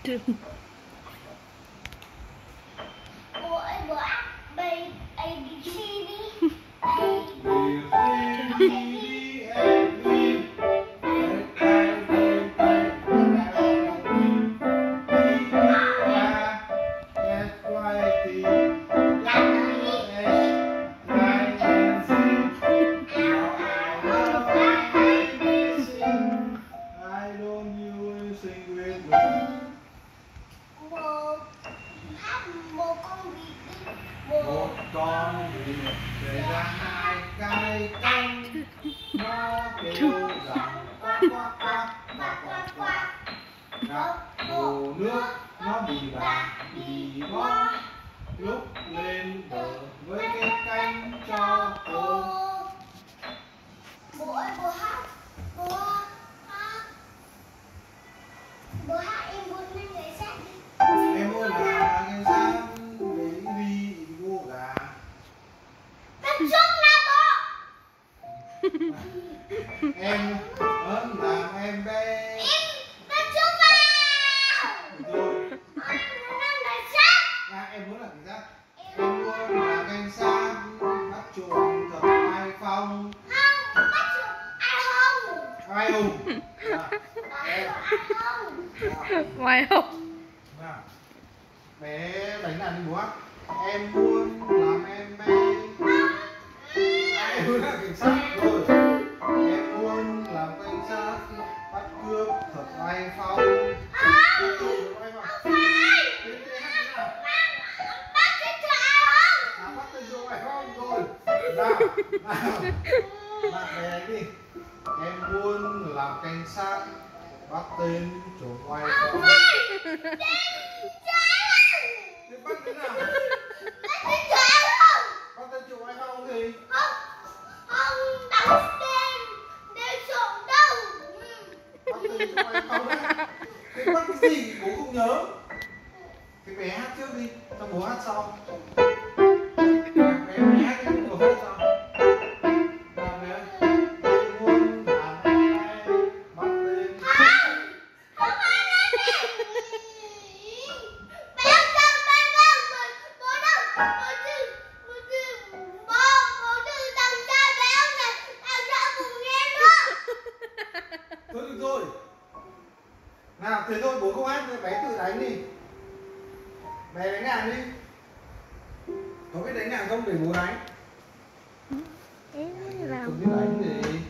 Bố ơi, bố ác bay ABC đi. Một con vịt để ra hai cái cánh, nó kêu rằng quắc quắc quắc quắc quắc quắc. Gặp hồ nước nó bị bó, lúc lên bờ với cái cánh cho cô. Bố ơi, bố hát em muốn lên cái sách đi. Em muốn là cái xác để đi mua gà. Tập trung nào bố. Em ớn làm em bé. Em tập trung vào. Rồi. Em muốn làm cái sách. Em muốn là cảnh sát. Em muốn là cảnh sát bắt chuột thật ai phong. Không, bắt chuột ai hùng. Ai hùng. Ngoài không? Bé đánh đàn đi bố ạ. Em muốn làm em bé. Em muốn là cảnh sát rồi. Em muốn làm cảnh sát bắt cướp thật oai phong. Không phải. Bắt cái chuột ai hùng. Bắt tên chuột oai phong rồi. Nào. Bạn bé đánh đi. Em muốn làm cảnh sát bắt tên chuột oai phong. Thì bắt thế nào? Bắt tên chuột oai phong gì? Không đặt tên để trộm đâu. Bắt tên chuột oai phong đấy. Thế bắt cái gì bố không nhớ. Cái bé hát trước đi, cho bố hát sau. Bé hát đi, bố hát sau. Nào bé ơi, em muốn làm em bé bắt tên. Không ai nói gì. Bé không, bố đâu, bố từ tầng ra bé ông này, tao sợ cùng nghe nữa. Thôi được rồi. Nào, thế thôi bố không hát nữa, bé tự đánh đi. Bé đánh đàn đi. Có biết đánh đàn không để bố đánh? Làm Không biết đánh gì.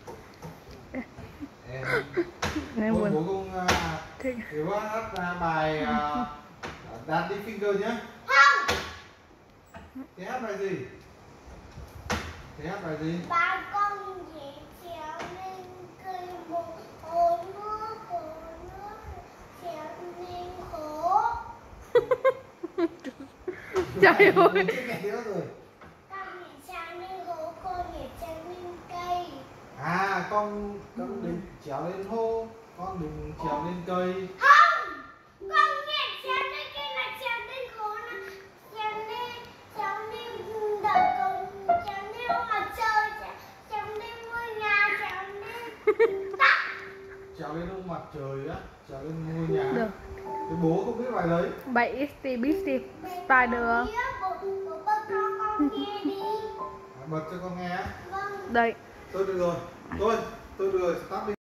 Em thôi bố không thì bố hát bài Daddy Finger nhá. Không. Thế hát bài gì? Thế hát bài gì? Ba con dễ trèo lên cây một hồ nước trèo lên hồ. Trời ơi. Bố chưa nghe thế rồi. Con nhảy trèo lên hồ, con nhảy trèo lên cây. À, con đừng trèo lên hô, con đừng trèo lên cây. Không, con nhảy trèo lên cây là trèo lên hồ, là trèo lên đợt con, trèo lên mặt trời, trèo lên ngôi nhà, trèo lên tắc. Trèo lên ông mặt trời á, trèo lên ngôi nhà. Được. Thế bố không biết bài đấy. 7 Steve Spider. Bố bật cho con nghe đi. Bật cho con nghe á. Vâng. Đây. Tôi được rồi. Tôi được rồi, stop đi.